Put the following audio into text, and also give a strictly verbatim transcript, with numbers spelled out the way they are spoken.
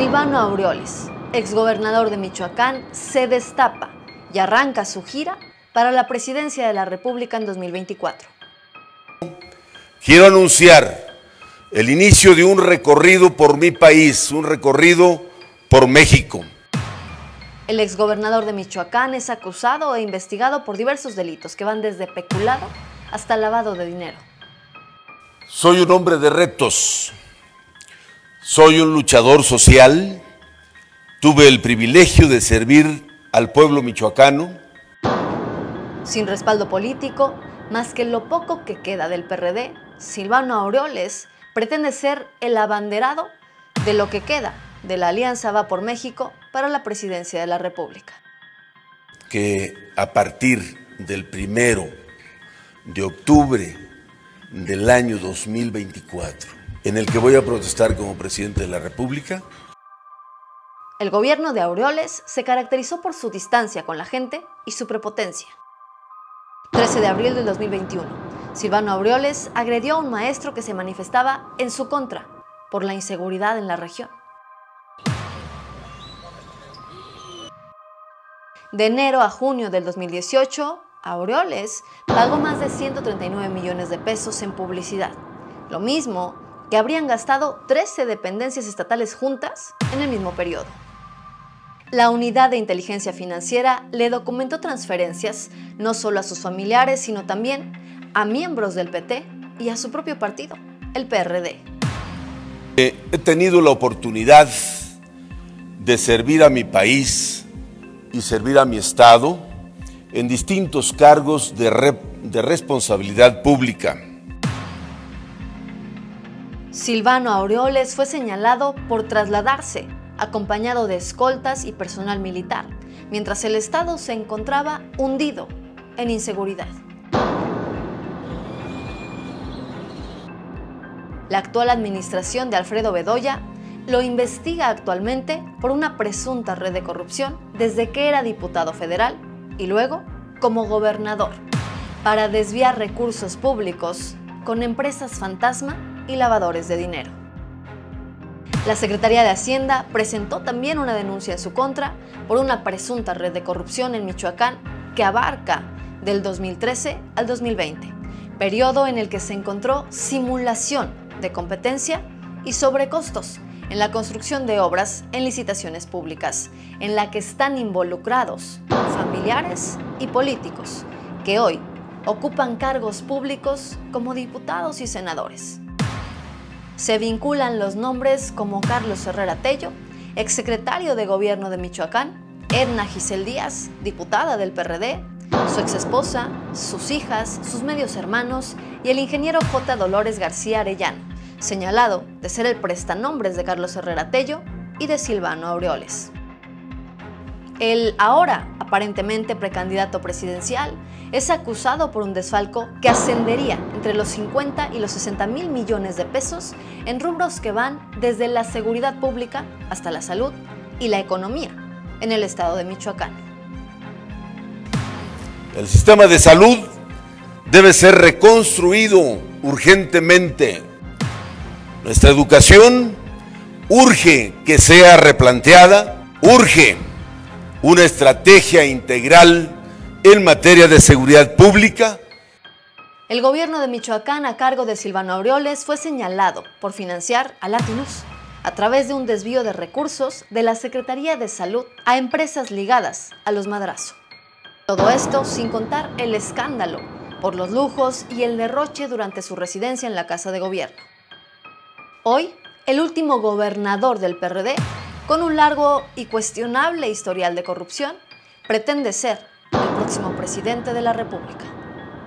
Silvano Aureoles, exgobernador de Michoacán, se destapa y arranca su gira para la presidencia de la República en dos mil veinticuatro. Quiero anunciar el inicio de un recorrido por mi país, un recorrido por México. El exgobernador de Michoacán es acusado e investigado por diversos delitos que van desde peculado hasta lavado de dinero. Soy un hombre de retos, soy un luchador social, tuve el privilegio de servir al pueblo michoacano. Sin respaldo político, más que lo poco que queda del P R D, Silvano Aureoles pretende ser el abanderado de lo que queda de la Alianza Va por México para la presidencia de la República. Que a partir del primero de octubre del año dos mil veinticuatro, en el que voy a protestar como presidente de la República. El gobierno de Aureoles se caracterizó por su distancia con la gente y su prepotencia. trece de abril del dos mil veintiuno, Silvano Aureoles agredió a un maestro que se manifestaba en su contra por la inseguridad en la región. De enero a junio del dos mil dieciocho, Aureoles pagó más de ciento treinta y nueve millones de pesos en publicidad, lo mismo que habrían gastado trece dependencias estatales juntas en el mismo periodo. La Unidad de Inteligencia Financiera le documentó transferencias no solo a sus familiares, sino también a miembros del P T y a su propio partido, el P R D. He tenido la oportunidad de servir a mi país y servir a mi estado en distintos cargos de, re, de responsabilidad pública. Silvano Aureoles fue señalado por trasladarse acompañado de escoltas y personal militar, mientras el estado se encontraba hundido en inseguridad. La actual administración de Alfredo Bedoya lo investiga actualmente por una presunta red de corrupción desde que era diputado federal y luego como gobernador, para desviar recursos públicos con empresas fantasma y lavadores de dinero. La Secretaría de Hacienda presentó también una denuncia en su contra por una presunta red de corrupción en Michoacán que abarca del dos mil trece al dos mil veinte, periodo en el que se encontró simulación de competencia y sobrecostos en la construcción de obras en licitaciones públicas, en la que están involucrados familiares y políticos que hoy ocupan cargos públicos como diputados y senadores. Se vinculan los nombres como Carlos Herrera Tello, exsecretario de Gobierno de Michoacán, Edna Giselle Díaz, diputada del P R D, su exesposa, sus hijas, sus medios hermanos y el ingeniero J. Dolores García Arellano, señalado de ser el prestanombres de Carlos Herrera Tello y de Silvano Aureoles. El ahora aparentemente precandidato presidencial es acusado por un desfalco que ascendería entre los cincuenta y los sesenta mil millones de pesos en rubros que van desde la seguridad pública hasta la salud y la economía en el estado de Michoacán. El sistema de salud debe ser reconstruido urgentemente. Nuestra educación urge que sea replanteada, urge una estrategia integral en materia de seguridad pública. El gobierno de Michoacán a cargo de Silvano Aureoles fue señalado por financiar a Latinus a través de un desvío de recursos de la Secretaría de Salud a empresas ligadas a los Madrazo. Todo esto sin contar el escándalo por los lujos y el derroche durante su residencia en la Casa de Gobierno. Hoy, el último gobernador del P R D, con un largo y cuestionable historial de corrupción, pretende ser el próximo presidente de la República.